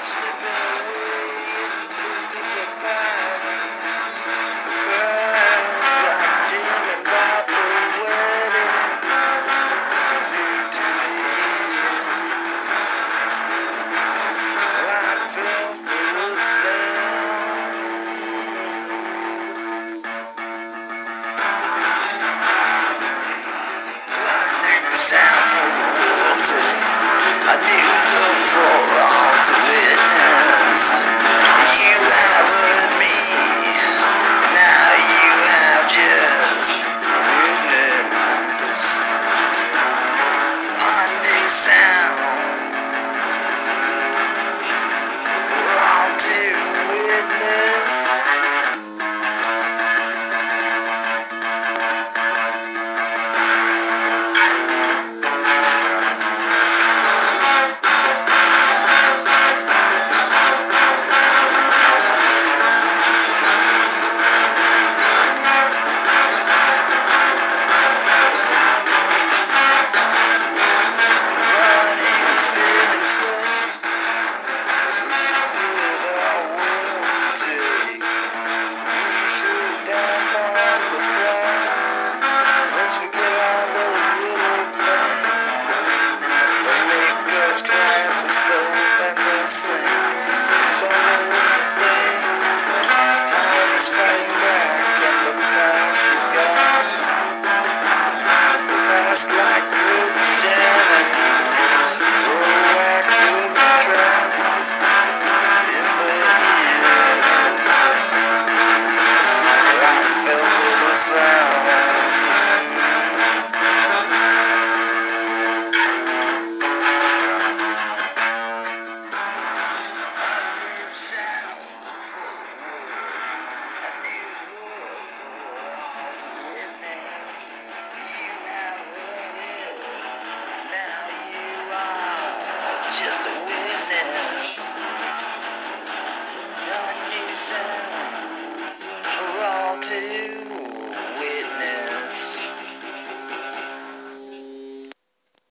slipping away into the past. Past like Jim and Barbara wedding to the end. Life fell for the sand. A new sound for the world today. A new look for all to witness. You have heard me, now you have just witnessed a new sound for all to